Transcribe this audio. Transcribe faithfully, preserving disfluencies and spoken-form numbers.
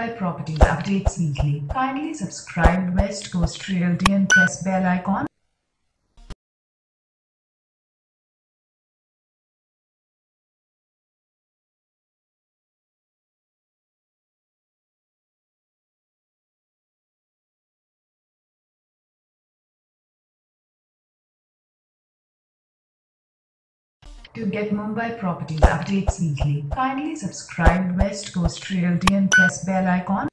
Mumbai Properties updates weekly. Kindly subscribe West Coast Realty and press bell icon. To get Mumbai Properties updates weekly, kindly subscribe West Coast Realty and press bell icon.